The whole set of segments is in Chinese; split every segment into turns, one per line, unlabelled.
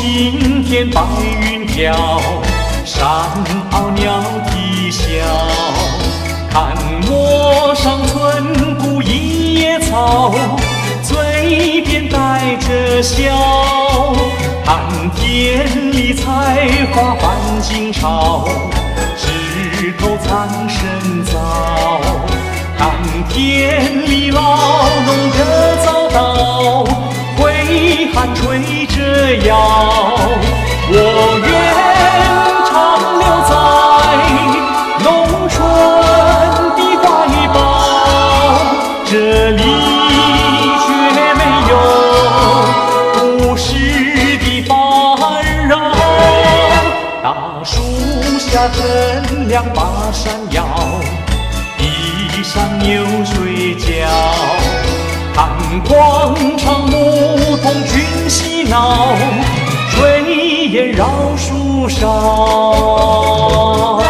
青天白云飘，山坳鸟啼笑。看陌上寸步一野草，嘴边带着笑。看田里菜花繁惊潮，枝头藏深枣。看田里老农热早稻，挥汗吹着腰。我愿长留在农村的怀抱，这里却没有都市的烦扰。大树下乘凉把山摇，地上牛睡觉。看广场牧童军嬉闹，炊烟绕树梢。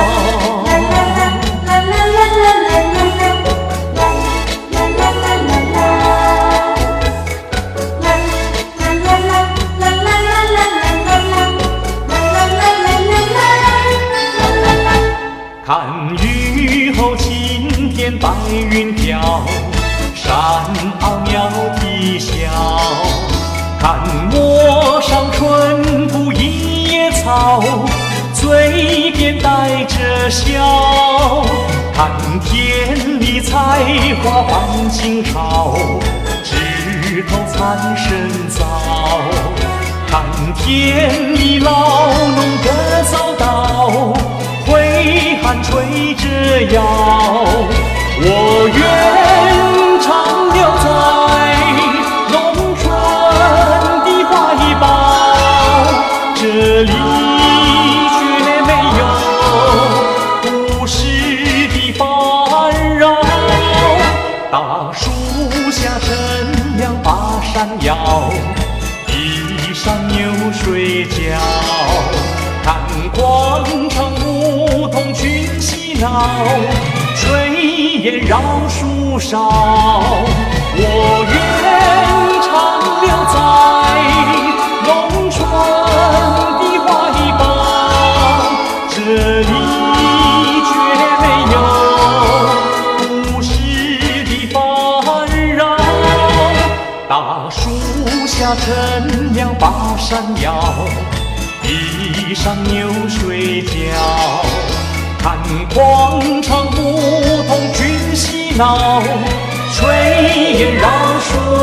看雨后青天白云飘，山坳鸟啼笑。看陌上春步一野草，嘴边带着笑。看田里菜花繁惊潮，枝头藏深枣。看田里老农热早稻，挥汗吹着腰。我愿长留在农村的怀抱，这里却没有都市的烦扰。大树下乘凉把山摇，地上牛睡觉。看广场牧童军嬉闹，炊烟绕树梢。我愿长留在农村的怀抱，这里却没有都市的烦扰。大树下乘凉把山摇，地上牛睡觉。看广场牧童军嬉闹，炊烟绕树